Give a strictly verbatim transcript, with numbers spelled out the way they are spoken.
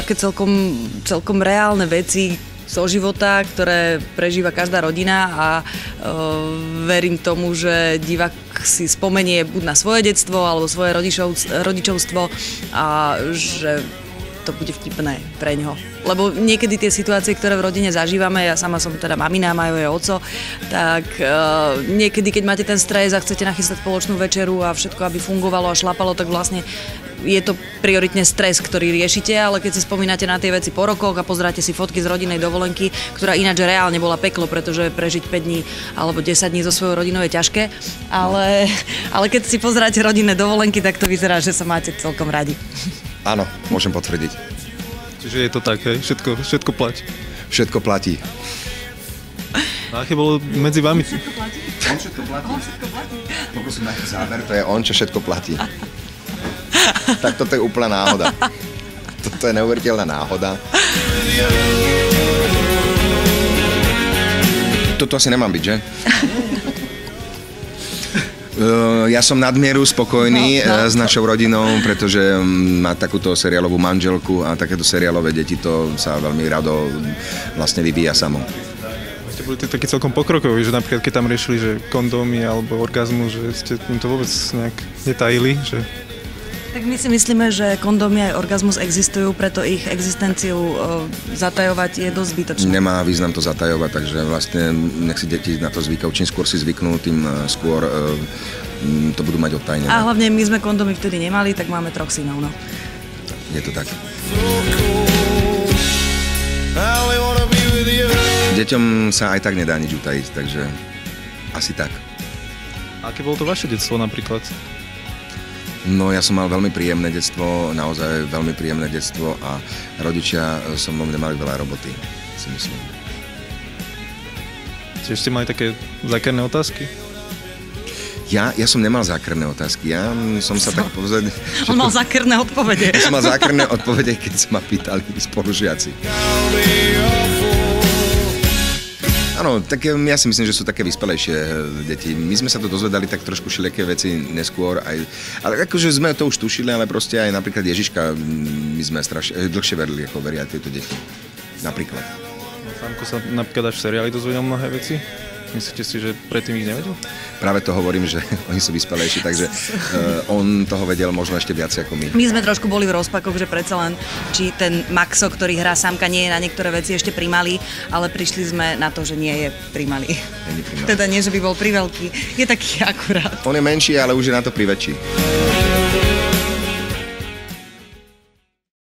také celkom, celkom reálne veci zo života, ktoré prežíva každá rodina a e, verím tomu, že divák si spomenie buď na svoje detstvo alebo svoje rodičov, rodičovstvo a že to bude vtipné pre ňoho. Lebo niekedy tie situácie, ktoré v rodine zažívame, ja sama som teda mamina, Majo je oco, tak uh, niekedy, keď máte ten stres a chcete nachystať spoločnú večeru a všetko, aby fungovalo a šlapalo, tak vlastne je to prioritne stres, ktorý riešite, ale keď si spomínate na tie veci po rokoch a pozeráte si fotky z rodinnej dovolenky, ktorá ináč reálne bola peklo, pretože prežiť päť dní alebo desať dní so svojou rodinou je ťažké, ale, ale keď si pozeráte rodinné dovolenky, tak to vyzerá, že sa máte celkom radi. Áno, môžem potvrdiť. Čiže je to tak, hej? Všetko, všetko platí. Všetko platí. A aké bolo medzi vami? Všetko platí? On všetko platí. On všetko platí. Poprosím na záver, to je on, čo všetko platí. Tak toto je úplná náhoda. Toto je neuveriteľná náhoda. Toto asi nemám byť, že? Ja som nadmieru spokojný no, no, s našou rodinou, pretože má takúto seriálovú manželku a takéto seriálové deti, to sa veľmi rado vlastne vyvíja samo. Ste boli takí celkom pokrokoví, že napríklad keď tam riešili, že kondómy alebo orgazmus, že ste im to vôbec nejak netajili, že... Tak my si myslíme, že kondómy aj orgazmus existujú, preto ich existenciu e, zatajovať je dosť zbytočné. Nemá význam to zatajovať, takže vlastne nech si deti na to zvykajú. Čím skôr si zvyknú, tým skôr e, to budú mať odtajnené. A hlavne my sme kondómy vtedy nemali, tak máme troch synov, no. Je to tak. Deťom sa aj tak nedá nič utajiť, takže asi tak. A aké bolo to vaše detstvo napríklad? No ja som mal veľmi príjemné detstvo, naozaj veľmi príjemné detstvo a rodičia so mnou nemali veľa roboty, si myslím. Čiže ste mali také zákerné otázky? Ja, ja som nemal zákerné otázky, ja som sa tak pozrieť... On mal zákerné odpovede. Ja som mal zákerné odpovede, keď sa ma pýtali spolužiaci. Áno, tak ja si myslím, že sú také vyspelejšie deti. My sme sa to dozvedali tak trošku všelijaké veci neskôr. Aj, ale akože sme to už tušili, ale proste aj napríklad Ježiška my sme strašne dlhšie verili, ako veria tieto deti. Napríklad. No, Franko sa napríklad až v seriáli dozvedel mnohé veci. Myslíte si, že predtým ich nevedel? Práve to hovorím, že oni sú vyspelejší, takže uh, on toho vedel možno ešte viac ako my. My sme trošku boli v rozpakoch, že predsa len, či ten Maxo, ktorý hrá Sámka, nie je na niektoré veci ešte primalý, ale prišli sme na to, že nie je primalý. primalý. Teda nie, že by bol priveľký, je taký akurát. On je menší, ale už je na to priväčší.